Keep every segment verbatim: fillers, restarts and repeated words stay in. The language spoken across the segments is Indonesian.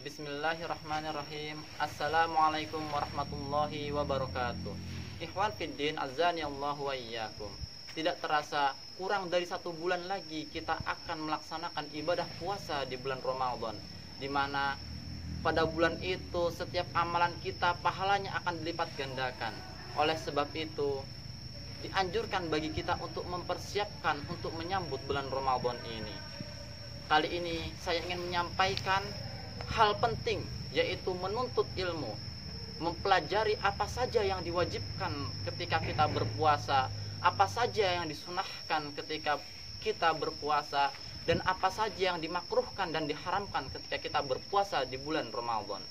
Bismillahirrahmanirrahim. Assalamualaikum warahmatullahi wabarakatuh. Ikhwan fiddin, azani Allah wa iyyakum. Tidak terasa kurang dari satu bulan lagi kita akan melaksanakan ibadah puasa di bulan Ramadan, di mana pada bulan itu setiap amalan kita pahalanya akan dilipat gandakan. Oleh sebab itu dianjurkan bagi kita untuk mempersiapkan untuk menyambut bulan Ramadan ini. Kali ini saya ingin menyampaikan hal penting, yaitu menuntut ilmu, mempelajari apa saja yang diwajibkan ketika kita berpuasa, apa saja yang disunahkan ketika kita berpuasa, dan apa saja yang dimakruhkan dan diharamkan ketika kita berpuasa di bulan Ramadan.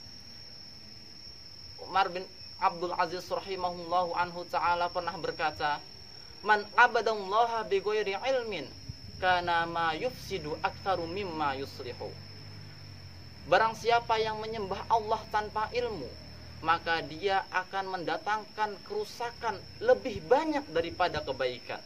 Umar bin Abdul Aziz rahimahullahu anhu ta'ala pernah berkata, "Man abadallaha bighairi ilmin kana ma yufsidu aktsaru mimma yuslihu." Barang siapa yang menyembah Allah tanpa ilmu, maka dia akan mendatangkan kerusakan lebih banyak daripada kebaikan.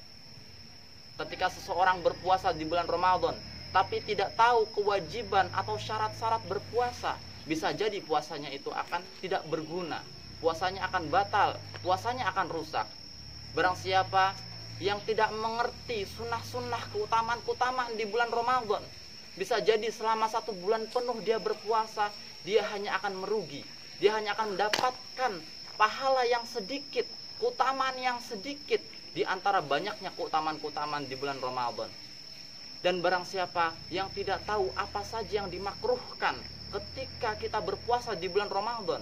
Ketika seseorang berpuasa di bulan Ramadan tapi tidak tahu kewajiban atau syarat-syarat berpuasa, bisa jadi puasanya itu akan tidak berguna, puasanya akan batal, puasanya akan rusak. Barang siapa yang tidak mengerti sunnah-sunnah keutamaan-keutamaan di bulan Ramadan, bisa jadi selama satu bulan penuh dia berpuasa, dia hanya akan merugi. Dia hanya akan mendapatkan pahala yang sedikit, keutamaan yang sedikit di antara banyaknya keutamaan-keutamaan di bulan Ramadan. Dan barang siapa yang tidak tahu apa saja yang dimakruhkan ketika kita berpuasa di bulan Ramadan,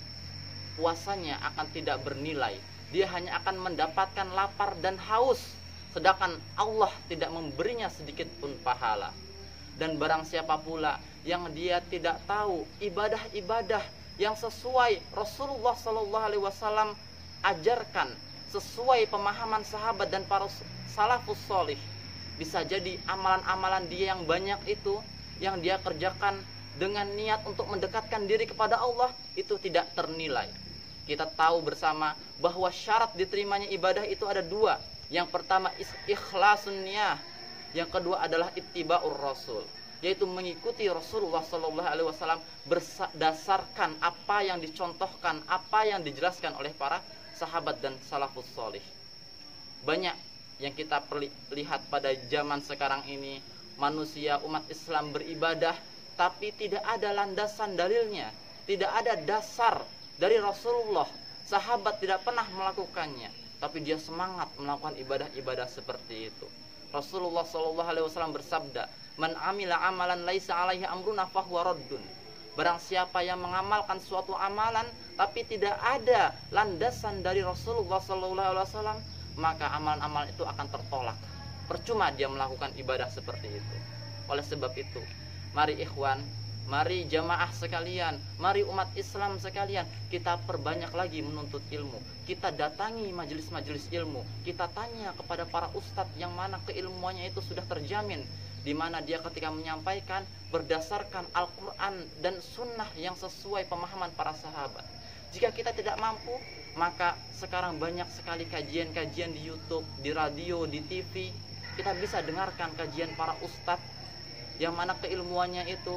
puasanya akan tidak bernilai. Dia hanya akan mendapatkan lapar dan haus, sedangkan Allah tidak memberinya sedikit pun pahala. Dan barang siapa pula yang dia tidak tahu ibadah-ibadah yang sesuai Rasulullah Shallallahu Alaihi Wasallam ajarkan, sesuai pemahaman sahabat dan para salafus solih, bisa jadi amalan-amalan dia yang banyak itu, yang dia kerjakan dengan niat untuk mendekatkan diri kepada Allah, itu tidak ternilai. Kita tahu bersama bahwa syarat diterimanya ibadah itu ada dua. Yang pertama ikhlasun niyah, yang kedua adalah ittiba'ur rasul, yaitu mengikuti Rasulullah Shallallahu Alaihi Wasallam berdasarkan apa yang dicontohkan, apa yang dijelaskan oleh para sahabat dan salafus solih. Banyak yang kita lihat pada zaman sekarang ini, manusia umat Islam beribadah tapi tidak ada landasan dalilnya, tidak ada dasar dari Rasulullah. Sahabat tidak pernah melakukannya, tapi dia semangat melakukan ibadah-ibadah seperti itu. Rasulullah Shallallahu Alaihi Wasallam bersabda, "Man amila amalan laisa alaihi amruna fahuwa raddun." Barang siapa yang mengamalkan suatu amalan tapi tidak ada landasan dari Rasulullah Shallallahu Alaihi Wasallam, maka amalan-amalan itu akan tertolak. Percuma dia melakukan ibadah seperti itu. Oleh sebab itu, mari ikhwan, mari jamaah sekalian, mari umat Islam sekalian, kita perbanyak lagi menuntut ilmu. Kita datangi majelis-majelis ilmu. Kita tanya kepada para ustadz yang mana keilmuannya itu sudah terjamin, di mana dia ketika menyampaikan berdasarkan Al-Quran dan sunnah yang sesuai pemahaman para sahabat. Jika kita tidak mampu, maka sekarang banyak sekali kajian-kajian di YouTube, di radio, di T V. Kita bisa dengarkan kajian para ustadz yang mana keilmuannya itu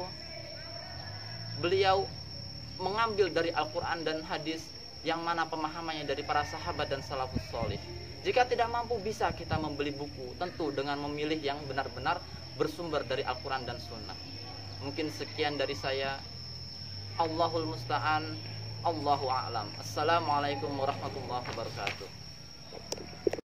beliau mengambil dari Al-Quran dan hadis, yang mana pemahamannya dari para sahabat dan salafus solih. Jika tidak mampu, bisa kita membeli buku, tentu dengan memilih yang benar-benar bersumber dari Al-Quran dan Sunnah. Mungkin sekian dari saya. Allahul Musta'an. Allahu a'lam. Assalamualaikum warahmatullahi wabarakatuh.